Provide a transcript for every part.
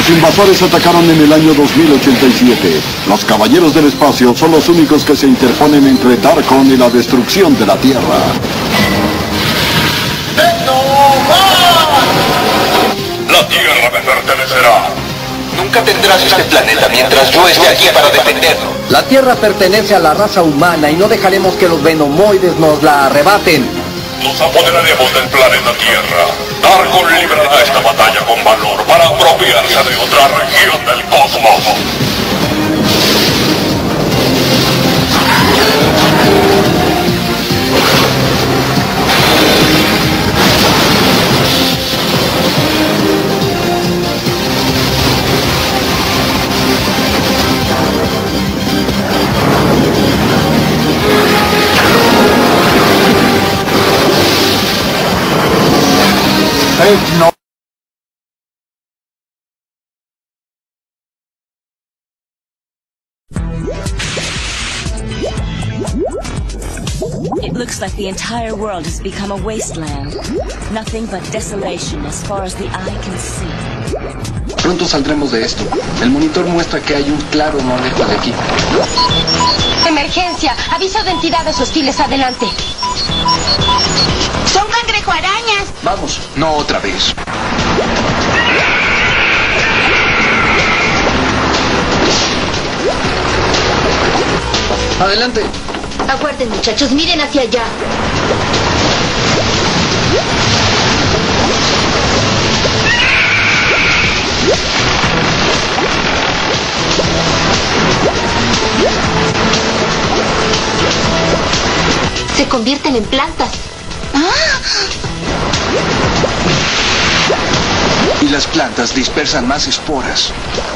Los invasores atacaron en el año 2087. Los caballeros del espacio son los únicos que se interponen entre Darkon y la destrucción de la Tierra. La Tierra me pertenecerá. Nunca tendrás este planeta mientras yo esté aquí para defenderlo. La Tierra pertenece a la raza humana y no dejaremos que los venomoides nos la arrebaten. Nos apoderaremos del planeta Tierra. Darkon librará esta batalla con valor para apropiarse de otra región del cosmos. No. It looks like the entire world has become a wasteland. Nothing but desolation as far as the eye can see. Pronto saldremos de esto. El monitor muestra que hay un claro no lejos de aquí. ¡Emergencia! Aviso de entidades hostiles, adelante. ¡Son cangrejo arañas! Vamos, no otra vez. Adelante. Aguarden, muchachos, miren hacia allá. Se convierten en plantas. Y las plantas dispersan más esporas.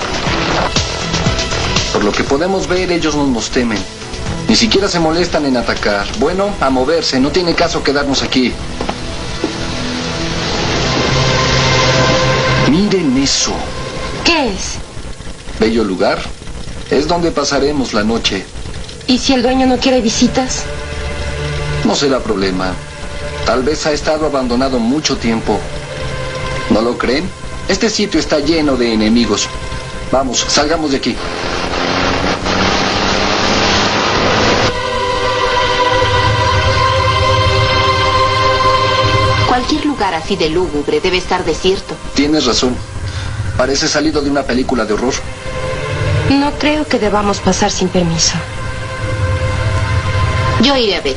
Por lo que podemos ver, ellos no nos temen. Ni siquiera se molestan en atacar. Bueno, a moverse. No tiene caso quedarnos aquí. Miren eso. ¿Qué es? Bello lugar. Es donde pasaremos la noche. ¿Y si el dueño no quiere visitas? No será problema. Tal vez ha estado abandonado mucho tiempo. ¿No lo creen? Este sitio está lleno de enemigos. Vamos, salgamos de aquí. Cualquier lugar así de lúgubre debe estar desierto. Tienes razón. Parece salido de una película de horror. No creo que debamos pasar sin permiso. Yo iré a ver.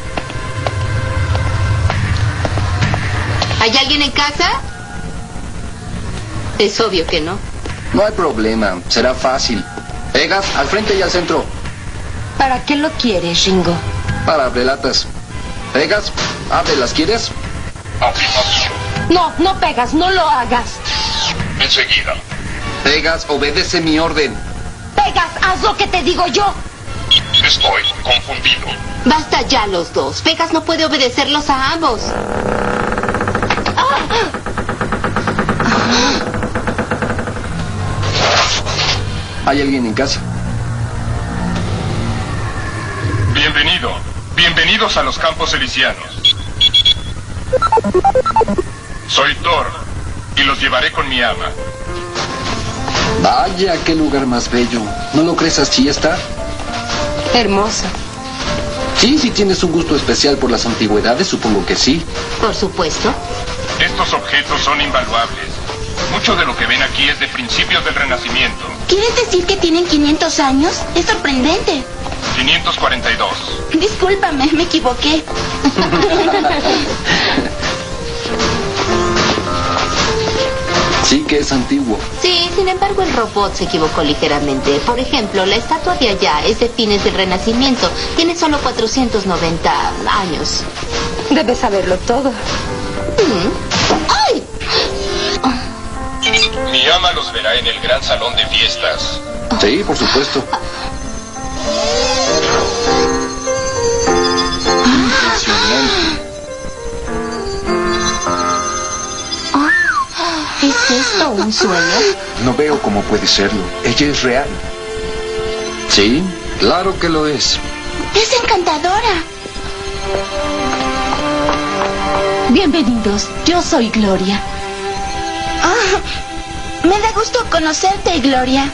¿Hay alguien en casa? Es obvio que no. No hay problema. Será fácil. Pegas al frente y al centro. ¿Para qué lo quieres, Ringo? Para abrelatas. Pegas, ábrelas, ¿quieres? Afirmación. No, no pegas, no lo hagas. Enseguida. Pegas, obedece mi orden. Pegas, haz lo que te digo yo. Estoy confundido. Basta ya los dos. Pegas no puede obedecerlos a ambos. ¿Hay alguien en casa? Bienvenido. Bienvenidos a los Campos Elíseos. Soy Thor y los llevaré con mi ama. Vaya, qué lugar más bello. ¿No lo crees así está? Hermoso. Sí, si tienes un gusto especial por las antigüedades, supongo que sí. Por supuesto. Estos objetos son invaluables. Mucho de lo que ven aquí es de principios del Renacimiento. ¿Quieres decir que tienen 500 años? Es sorprendente. 542. Discúlpame, me equivoqué. Sí que es antiguo. Sí, sin embargo el robot se equivocó ligeramente. Por ejemplo, la estatua de allá es de fines del Renacimiento. Tiene solo 490 años. Debes saberlo todo. ¡Ay! Mi ama los verá en el gran salón de fiestas. Sí, por supuesto. Impresionante. ¿Es esto un sueño? No veo cómo puede serlo. Ella es real. Sí, claro que lo es. Es encantadora. Bienvenidos, yo soy Gloria. Me da gusto conocerte, Gloria.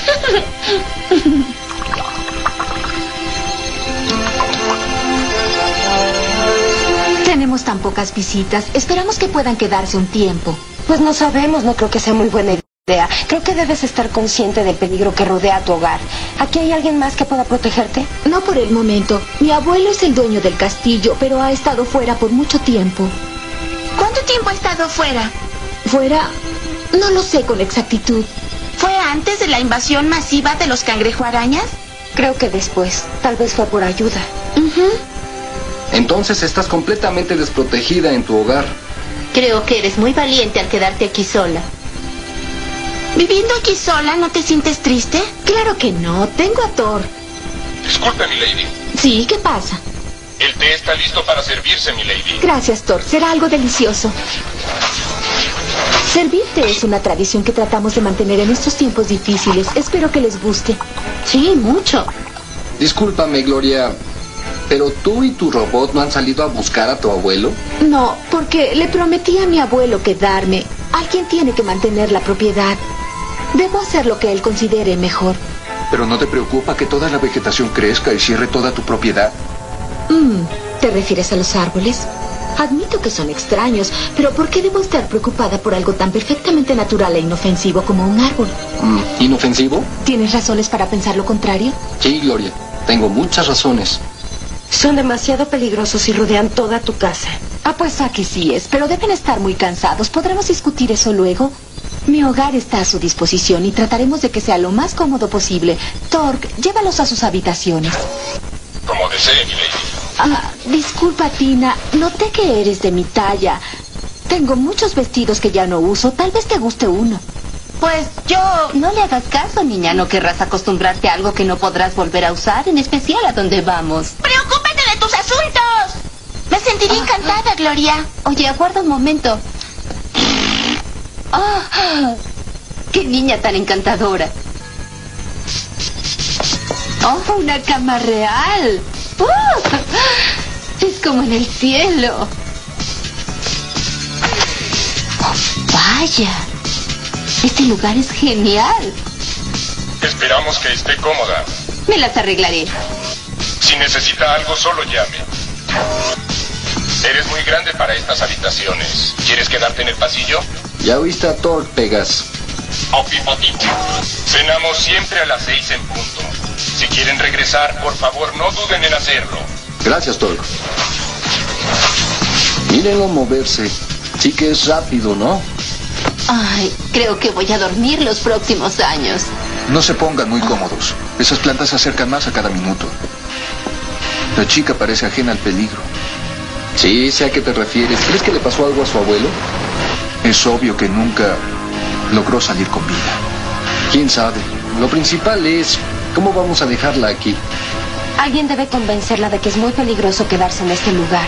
Tenemos tan pocas visitas. Esperamos que puedan quedarse un tiempo. Pues no sabemos, no creo que sea muy buena idea. Creo que debes estar consciente del peligro que rodea tu hogar. ¿Aquí hay alguien más que pueda protegerte? No por el momento. Mi abuelo es el dueño del castillo, pero ha estado fuera por mucho tiempo. ¿Cuánto tiempo ha estado fuera? ¿Fuera? No lo sé con exactitud. ¿Fue antes de la invasión masiva de los cangrejo-arañas? Creo que después. Tal vez fue por ayuda. Entonces estás completamente desprotegida en tu hogar. Creo que eres muy valiente al quedarte aquí sola. ¿Viviendo aquí sola no te sientes triste? Claro que no. Tengo a Thor. Disculpe, milady. Sí, ¿qué pasa? El té está listo para servirse, milady. Gracias, Thor. Será algo delicioso. Servirte es una tradición que tratamos de mantener en estos tiempos difíciles. Espero que les guste. Sí, mucho. Discúlpame, Gloria, pero tú y tu robot no han salido a buscar a tu abuelo. No, porque le prometí a mi abuelo quedarme. Alguien tiene que mantener la propiedad. Debo hacer lo que él considere mejor. ¿Pero no te preocupa que toda la vegetación crezca y cierre toda tu propiedad? ¿Te refieres a los árboles? Admito que son extraños, pero ¿por qué debo estar preocupada por algo tan perfectamente natural e inofensivo como un árbol? ¿Inofensivo? ¿Tienes razones para pensar lo contrario? Sí, Gloria, tengo muchas razones. Son demasiado peligrosos y rodean toda tu casa. Pues aquí sí es, pero deben estar muy cansados. ¿Podremos discutir eso luego? Mi hogar está a su disposición y trataremos de que sea lo más cómodo posible. Torque, llévalos a sus habitaciones. Como desee, milady. Disculpa, Tina. Noté que eres de mi talla. Tengo muchos vestidos que ya no uso. Tal vez te guste uno. Pues yo... No le hagas caso, niña. No querrás acostumbrarte a algo que no podrás volver a usar, en especial a donde vamos. ¡Preocúpate de tus asuntos! Me sentiría encantada, Gloria. Oye, aguarda un momento. ¡Qué niña tan encantadora! ¡Oh, una cama real! Es como en el cielo. Vaya, este lugar es genial. Esperamos que esté cómoda. Me las arreglaré. Si necesita algo, solo llame. Eres muy grande para estas habitaciones. ¿Quieres quedarte en el pasillo? Ya oíste a Torque, Pegas. Afirmativo. Cenamos siempre a las 6 en punto. Si quieren regresar, por favor, no duden en hacerlo. Gracias, Torque. Mírenlo moverse. Sí que es rápido, ¿no? Ay, creo que voy a dormir los próximos años. No se pongan muy cómodos. Esas plantas se acercan más a cada minuto. La chica parece ajena al peligro. Sí, sé a qué te refieres. ¿Crees que le pasó algo a su abuelo? Es obvio que nunca logró salir con vida. ¿Quién sabe? Lo principal es... ¿cómo vamos a dejarla aquí? Alguien debe convencerla de que es muy peligroso quedarse en este lugar.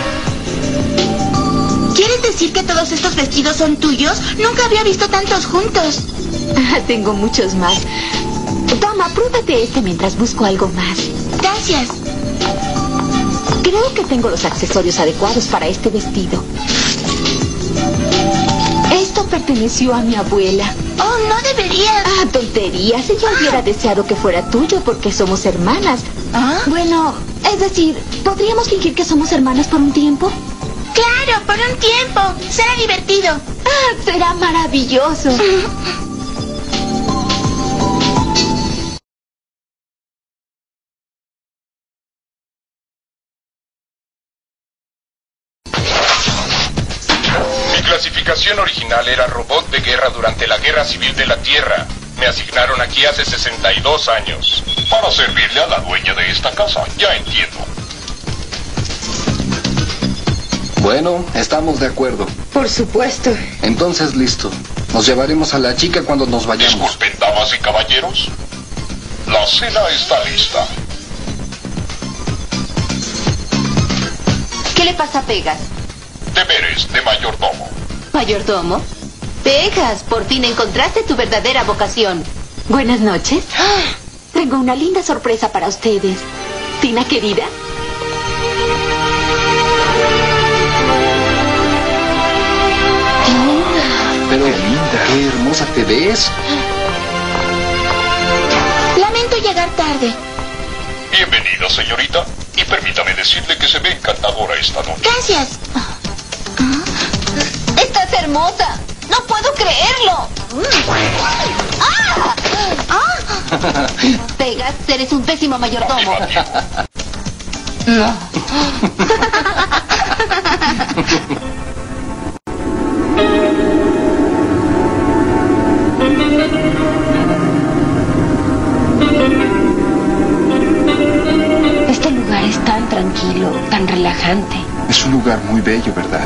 ¿Quieres decir que todos estos vestidos son tuyos? Nunca había visto tantos juntos. Tengo muchos más. Toma, pruébate este mientras busco algo más. Gracias. Creo que tengo los accesorios adecuados para este vestido. Esto perteneció a mi abuela. Oh, no deberías. Tonterías. Ella hubiera deseado que fuera tuyo porque somos hermanas. Bueno, es decir, ¿podríamos fingir que somos hermanas por un tiempo? Claro, por un tiempo. Será divertido. Será maravilloso. Mi clasificación original era robot de guerra durante la Guerra Civil de la Tierra. Me asignaron aquí hace 62 años. Para servirle a la dueña de esta casa, ya entiendo. Bueno, estamos de acuerdo. Por supuesto. Entonces, listo. Nos llevaremos a la chica cuando nos vayamos. Disculpen, damas y caballeros. La cena está lista. ¿Qué le pasa a Pegas? Deberes de mayordomo. ¿Mayordomo? Pegas, por fin encontraste tu verdadera vocación. Buenas noches. Tengo una linda sorpresa para ustedes. Tina, querida. Pero... ¡Qué linda! qué hermosa te ves. Lamento llegar tarde. Bienvenida, señorita. Y permítame decirle que se ve encantadora esta noche. Gracias. ¡Estás hermosa! ¡No puedo creerlo! ¡Ah! ¡Ah! Pegas, eres un pésimo mayordomo. No. Este lugar es tan tranquilo, tan relajante. Es un lugar muy bello, ¿verdad?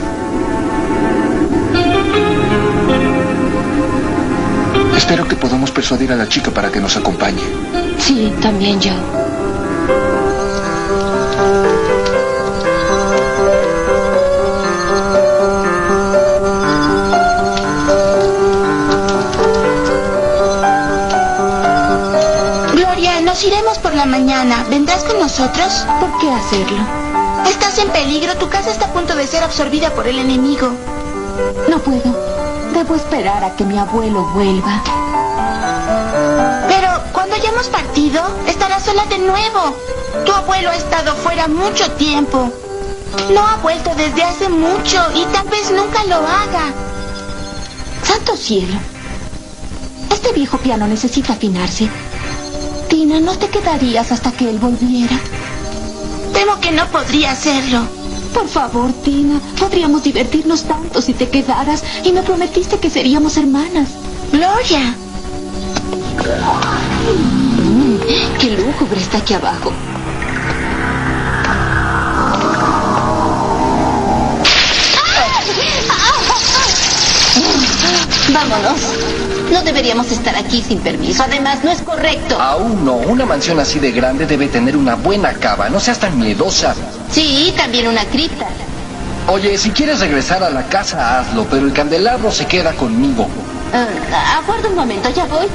Espero que podamos persuadir a la chica para que nos acompañe. Sí, también yo. Gloria, nos iremos por la mañana. ¿Vendrás con nosotros? ¿Por qué hacerlo? Estás en peligro. Tu casa está a punto de ser absorbida por el enemigo. No puedo. Debo esperar a que mi abuelo vuelva. Pero cuando hayamos partido, estarás sola de nuevo. Tu abuelo ha estado fuera mucho tiempo. No ha vuelto desde hace mucho y tal vez nunca lo haga. ¡Santo cielo! Este viejo piano necesita afinarse. Tina, ¿no te quedarías hasta que él volviera? Temo que no podría hacerlo. Por favor, Tina, podríamos divertirnos tanto si te quedaras y me prometiste que seríamos hermanas. Gloria. ¡Qué lúgubre está aquí abajo! Vámonos. No deberíamos estar aquí sin permiso. Además, no es correcto. Aún no. Una mansión así de grande debe tener una buena cava. No seas tan miedosa. Sí, también una cripta. Oye, si quieres regresar a la casa, hazlo, pero el candelabro se queda conmigo. Aguarda un momento, ya voy.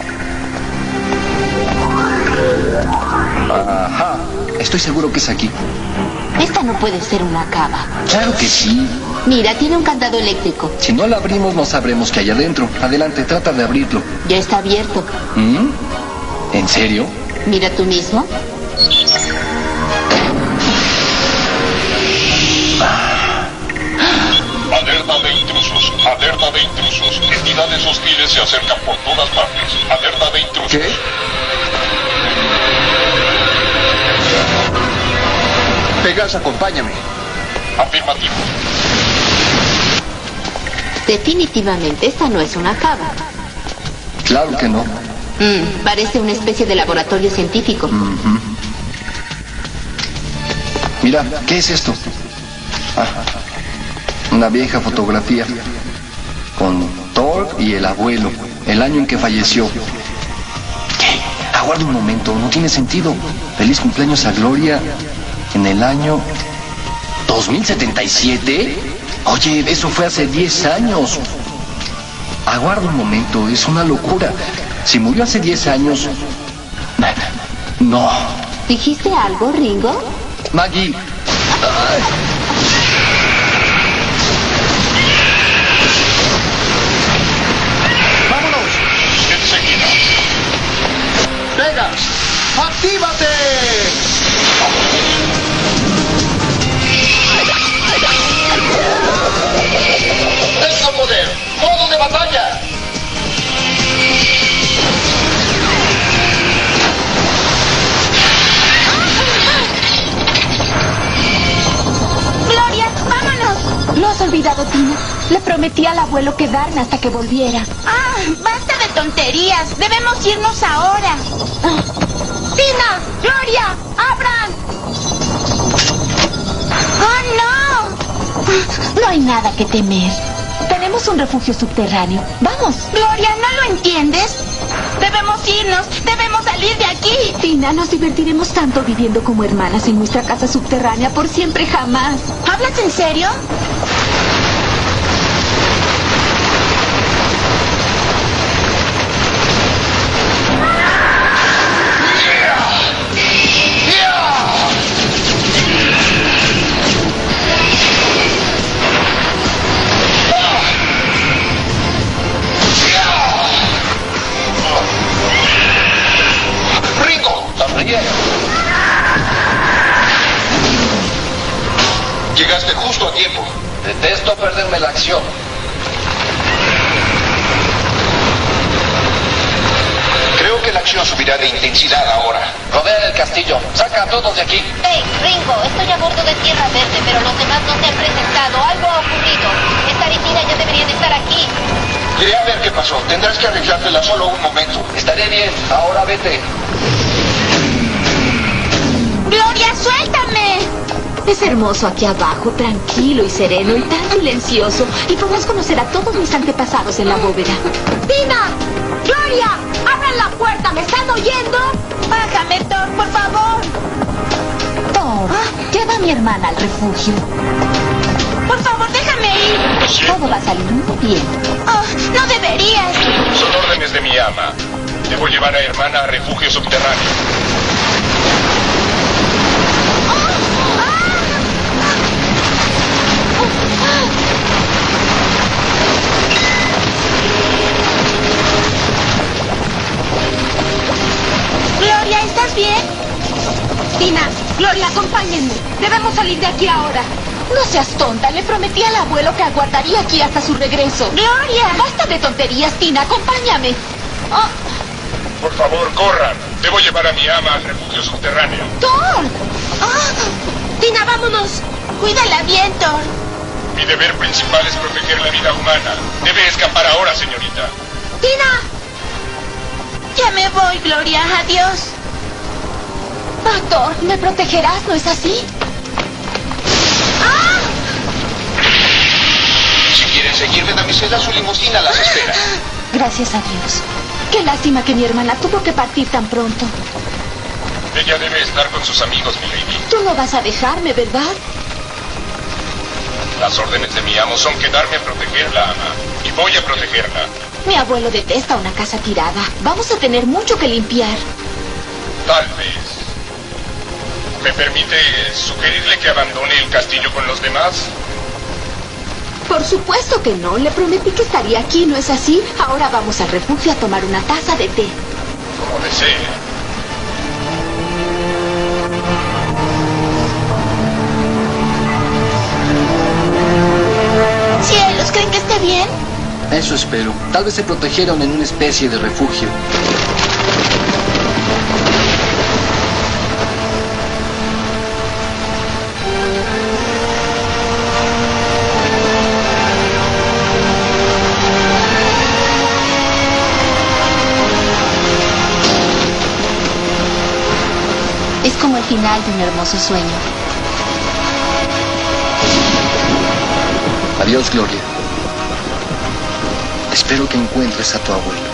Ajá. Estoy seguro que es aquí. Esta no puede ser una cava. Claro que sí. Mira, tiene un candado eléctrico. Si no la abrimos, no sabremos qué hay adentro. Adelante, trata de abrirlo. Ya está abierto. ¿En serio? Mira tú mismo. Alerta de intrusos, alerta de intrusos. Entidades hostiles se acercan por todas partes. Alerta de intrusos. ¿Qué? Pegas, acompáñame. Afirmativo. Definitivamente, esta no es una cava. Claro que no. Parece una especie de laboratorio científico. Mira, ¿qué es esto? Una vieja fotografía con Thor y el abuelo, el año en que falleció. ¿Qué? Aguarda un momento, no tiene sentido. Feliz cumpleaños a Gloria en el año 2077. Oye, eso fue hace 10 años. Aguarda un momento, es una locura. Si murió hace 10 años... No. ¿Dijiste algo, Ringo? Maggie. Ay. ¡Vámonos! Enseguida. ¡Pegas! ¡Actívate! ¡Tengo poder! ¡Modo de batalla! Gloria, vámonos. Lo has olvidado, Tina. Le prometí al abuelo quedarme hasta que volviera. Basta de tonterías. Debemos irnos ahora. Tina, Gloria, abran. ¡Oh, no! No hay nada que temer. Tenemos un refugio subterráneo. ¡Vamos! Gloria, ¿no lo entiendes? Debemos irnos. Debemos salir de aquí. Tina, nos divertiremos tanto viviendo como hermanas en nuestra casa subterránea por siempre jamás. ¿Hablas en serio? Tome la acción. Creo que la acción subirá de intensidad ahora. Rodean el castillo. Saca a todos de aquí. Hey, Ringo, estoy a bordo de Tierra Verde, pero los demás no se han presentado. Algo ha ocurrido. Esta Regina ya deberían estar aquí. Iré a ver qué pasó. Tendrás que arreglártela solo un momento. Estaré bien. Ahora vete. ¡Gloria, suéltame! Es hermoso aquí abajo, tranquilo y sereno y tan silencioso. Y podrás conocer a todos mis antepasados en la bóveda. ¡Tina! ¡Gloria! ¡Abran la puerta! ¿Me están oyendo? ¡Bájame, Thor, por favor! Thor, lleva a mi hermana al refugio. Por favor, déjame ir. Todo va a salir muy bien. Oh, no deberías. Son órdenes de mi ama. Debo llevar a hermana a refugio subterráneo. Gloria, ¿estás bien? Tina, Gloria, acompáñenme. Debemos salir de aquí ahora. No seas tonta. Le prometí al abuelo que aguardaría aquí hasta su regreso. ¡Gloria! Basta de tonterías, Tina. Acompáñame. Oh, Por favor, corran. Debo llevar a mi ama al refugio subterráneo. ¡Thor! Tina, vámonos. Cuídala bien, Thor. Mi deber principal es proteger la vida humana. Debe escapar ahora, señorita. ¡Tina! Ya me voy, Gloria. Adiós. Thor, me protegerás, ¿no es así? Si quieren seguirme, damisela, su limusina las espera. Gracias a Dios. Qué lástima que mi hermana tuvo que partir tan pronto. Ella debe estar con sus amigos, mi lady. Tú no vas a dejarme, ¿verdad? Las órdenes de mi amo son quedarme a protegerla, ama. Y voy a protegerla. Mi abuelo detesta una casa tirada. Vamos a tener mucho que limpiar. Tal vez. ¿Me permite sugerirle que abandone el castillo con los demás? Por supuesto que no. Le prometí que estaría aquí, ¿no es así? Ahora vamos al refugio a tomar una taza de té. Como desee. Cielos, ¿creen que esté bien? Eso espero. Tal vez se protegieron en una especie de refugio. Es como el final de un hermoso sueño. Adiós, Gloria. Espero que encuentres a tu abuelo.